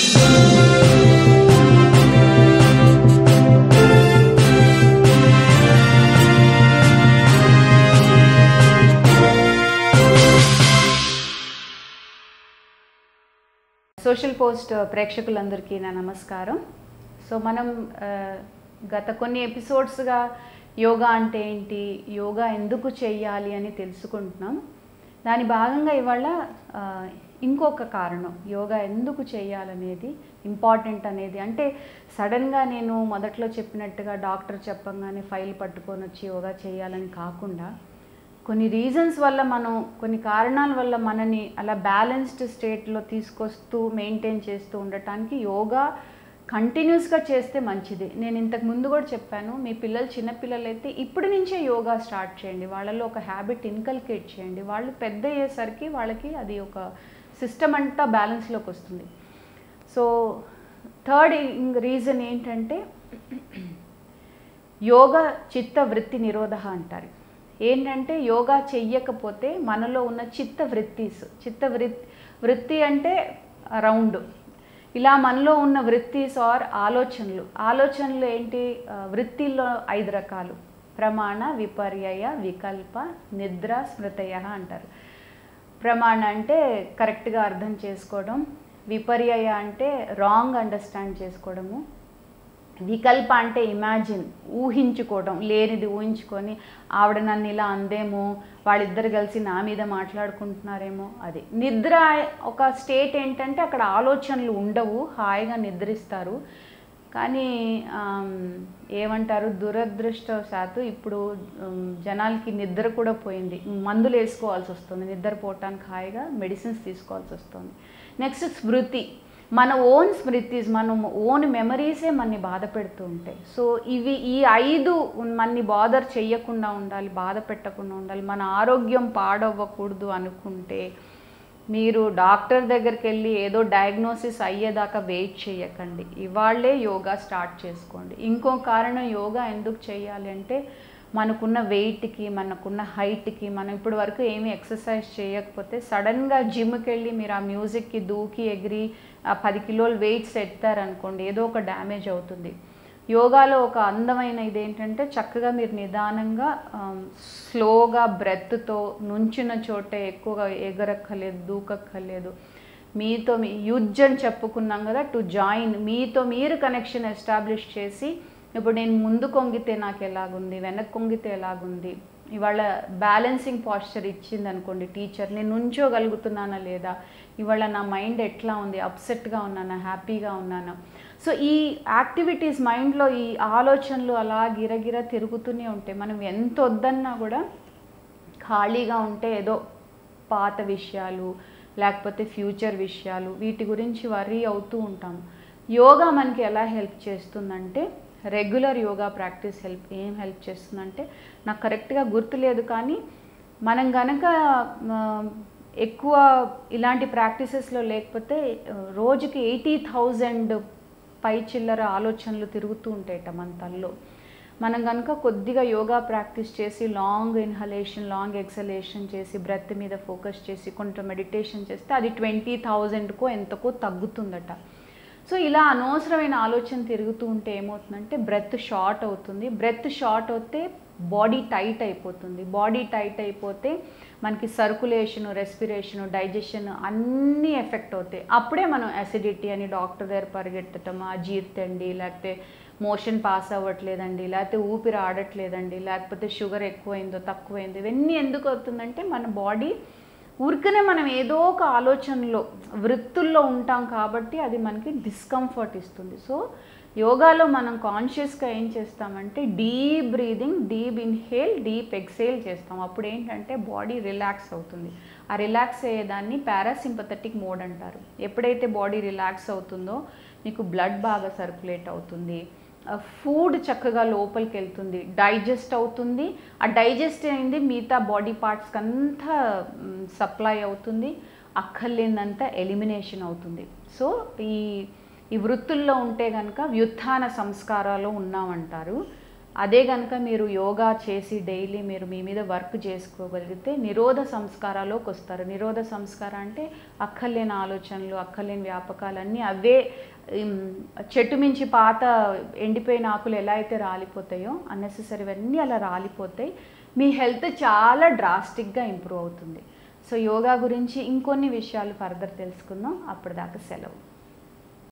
Social post ప్రేక్షకులందరికీ నా నమస్కారం. సో మనం గత కొన్ని ఎపిసోడ్స్గా యోగా అంటే ఏంటి, యోగా ఎందుకు చేయాలి అని తెలుసుకుంటున్నాం. దాని భాగంగా ఇవాళ ఇంకొక కారణం, యోగా ఎందుకు చేయాలనేది ఇంపార్టెంట్ అనేది. అంటే సడన్గా నేను మొదట్లో చెప్పినట్టుగా డాక్టర్ చెప్పంగానే ఫైల్ పట్టుకొని వచ్చి యోగా చేయాలని కాకుండా కొన్ని రీజన్స్ వల్ల, మనం కొన్ని కారణాల వల్ల మనని అలా బ్యాలెన్స్డ్ స్టేట్లో తీసుకొస్తూ మెయింటైన్ చేస్తూ ఉండటానికి యోగా కంటిన్యూస్గా చేస్తే మంచిది. నేను ఇంతకు ముందు కూడా చెప్పాను, మీ పిల్లలు చిన్నపిల్లలు అయితే ఇప్పటి నుంచే యోగా స్టార్ట్ చేయండి, వాళ్ళలో ఒక హ్యాబిట్ ఇన్కల్కేట్ చేయండి. వాళ్ళు పెద్ద అయ్యేసరికి వాళ్ళకి అది ఒక సిస్టమ్ అంతా బ్యాలెన్స్లోకి వస్తుంది. సో థర్డ్ రీజన్ ఏంటంటే యోగా చిత్త వృత్తి నిరోధ అంటారు. ఏంటంటే యోగా చెయ్యకపోతే మనలో ఉన్న వృత్తి అంటే రౌండ్, ఇలా మనలో ఉన్న వృత్తిస్ ఆర్ ఆలోచనలు ఏంటి, వృత్తిలో 5 రకాలు: ప్రమాణ, విపర్యయ, వికల్ప, నిద్ర, స్మృతయ అంటారు. ప్రమాణ అంటే కరెక్ట్గా అర్థం చేసుకోవడం, విపర్యయ అంటే రాంగ్ అండర్స్టాండ్ చేసుకోవడము, వికల్ప అంటే ఇమాజిన్, ఊహించుకోవడం, లేనిది ఊహించుకొని ఆవిడ నన్ను ఇలా అందేమో, వాళ్ళిద్దరు కలిసి నా మీద మాట్లాడుకుంటున్నారేమో అది. నిద్ర ఒక స్టేట్ ఏంటంటే అక్కడ ఆలోచనలు ఉండవు, హాయిగా నిద్రిస్తారు. కానీ ఏమంటారు, దురదృష్టవశాత్తు ఇప్పుడు జనాలకి నిద్ర కూడా పోయింది, మందులు వేసుకోవాల్సి వస్తుంది నిద్రపోవటానికి, హాయిగా మెడిసిన్స్ తీసుకోవాల్సి వస్తుంది. నెక్స్ట్ స్మృతి, మన ఓన్ స్మృతిస్, మన ఓన్ మెమరీసే మనని బాధ పెడుతూ ఉంటాయి. సో ఈ 5 మనని బాదర్ చెయ్యకుండా ఉండాలి, బాధ పెట్టకుండా ఉండాలి, మన ఆరోగ్యం పాడవ్వకూడదు అనుకుంటే మీరు డాక్టర్ దగ్గరికి వెళ్ళి ఏదో డయాగ్నోసిస్ అయ్యేదాకా వెయిట్ చేయకండి, ఇవాళ్ళే యోగా స్టార్ట్ చేసుకోండి. ఇంకో కారణం యోగా ఎందుకు చేయాలి అంటే, మనకున్న వెయిట్కి, మనకున్న హైట్కి, మనం ఇప్పటి వరకు ఏమీ ఎక్సర్సైజ్ చేయకపోతే సడన్గా జిమ్కి వెళ్ళి మీరు ఆ మ్యూజిక్కి దూకి ఎగిరి 10 కిలోలు వెయిట్స్ ఎత్తారనుకోండి, ఏదో ఒక డ్యామేజ్ అవుతుంది. యోగాలో ఒక అందమైన ఇదేంటంటే, చక్కగా మీరు నిదానంగా స్లోగా బ్రెత్తో నుంచిన చోటే ఎక్కువగా ఎగరక్కర్లేదు, దూకక్కర్లేదు. మీతో యుజ్ అని చెప్పుకున్నాం కదా, టు జాయిన్, మీతో మీరు కనెక్షన్ ఎస్టాబ్లిష్ చేసి, ఇప్పుడు నేను ముందు కొంగితే నాకు ఎలాగుంది, వెనక్కి కొంగితే ఎలాగుంది, ఇవాళ బ్యాలెన్సింగ్ పాస్చర్ ఇచ్చింది అనుకోండి టీచర్, నేను నుంచోగలుగుతున్నానా లేదా, ఇవాళ నా మైండ్ ఎట్లా ఉంది, అప్సెట్గా ఉన్నానా, హ్యాపీగా ఉన్నానా. సో ఈ యాక్టివిటీస్ మైండ్లో, ఈ ఆలోచనలు అలా గిరగిర తిరుగుతూనే ఉంటాయి. మనం ఎంత వద్దన్నా కూడా ఖాళీగా ఉంటే ఏదో పాత విషయాలు లేకపోతే ఫ్యూచర్ విషయాలు, వీటి గురించి వర్రీ అవుతూ ఉంటాము. యోగా మనకి ఎలా హెల్ప్ చేస్తుందంటే, రెగ్యులర్ యోగా ప్రాక్టీస్ ఏం హెల్ప్ చేస్తుందంటే, నాకు కరెక్ట్గా గుర్తులేదు కానీ మనం కనుక ఎక్కువ ఇలాంటి ప్రాక్టీసెస్లో లేకపోతే రోజుకి 80,000 పై చిల్లర ఆలోచనలు తిరుగుతూ ఉంటాయట మన తలలో. మనం కనుక కొద్దిగా యోగా ప్రాక్టీస్ చేసి, లాంగ్ ఇన్హలేషన్, లాంగ్ ఎక్సలేషన్ చేసి, బ్రెత్ మీద ఫోకస్ చేసి, కొంచెం మెడిటేషన్ చేస్తే అది 20,000కో ఎంతకో తగ్గుతుందట. సో ఇలా అనవసరమైన ఆలోచన తిరుగుతూ ఉంటే ఏమవుతుందంటే, బ్రెత్ షార్ట్ అవుతుంది. బ్రెత్ షార్ట్ అవుతే బాడీ టైట్ అయిపోతుంది. బాడీ టైట్ అయిపోతే మనకి సర్కులేషను, రెస్పిరేషను, డైజెషన్ అన్నీ ఎఫెక్ట్ అవుతాయి. అప్పుడే మనం అసిడిటీ అని డాక్టర్ దగ్గర పరిగెత్తటం, అజీర్తండి, లేకపోతే మోషన్ పాస్ అవ్వట్లేదండి, లేకపోతే ఊపిరి ఆడట్లేదండి, లేకపోతే షుగర్ ఎక్కువైందో తక్కువైందో, ఇవన్నీ ఎందుకు అవుతుందంటే మన బాడీ ఊరికనే మనం ఏదో ఒక ఆలోచనలో, వృత్తుల్లో ఉంటాం కాబట్టి అది మనకి డిస్కంఫర్ట్ ఇస్తుంది. సో యోగాలో మనం కాన్షియస్గా ఏం చేస్తామంటే, deep breathing, deep inhale, deep exhale చేస్తాం. అప్పుడు ఏంటంటే బాడీ రిలాక్స్ అవుతుంది. ఆ రిలాక్స్ అయ్యేదాన్ని పారాసింపథెటిక్ మోడ్ అంటారు. ఎప్పుడైతే బాడీ రిలాక్స్ అవుతుందో మీకు బ్లడ్ బాగా సర్క్యులేట్ అవుతుంది, ఫుడ్ చక్కగా లోపలికి వెళ్తుంది, డైజెస్ట్ అవుతుంది. ఆ డైజెస్ట్ అయింది మిగతా బాడీ పార్ట్స్కి అంతా సప్లై అవుతుంది, అక్కర్లేనంత ఎలిమినేషన్ అవుతుంది. సో ఈ వృత్తుల్లో ఉంటే కనుక వ్యుత్థాన సంస్కారాలు ఉన్నామంటారు. అదే కనుక మీరు యోగా చేసి డైలీ మీరు మీ మీద వర్క్ చేసుకోగలిగితే నిరోధ సంస్కారాల్లోకి వస్తారు. నిరోధ సంస్కారం అంటే అక్కర్లేని ఆలోచనలు, అక్కర్లేని వ్యాపకాలన్నీ అవే చెట్టు మించి పాత ఎండిపోయిన ఆకులు ఎలా అయితే రాలిపోతాయో అన్నెసెసరీవన్నీ అలా రాలిపోతాయి. మీ హెల్త్ చాలా డ్రాస్టిక్గా ఇంప్రూవ్ అవుతుంది. సో యోగా గురించి ఇంకొన్ని విషయాలు ఫర్దర్ తెలుసుకుందాం. అప్పటిదాకా సెలవు.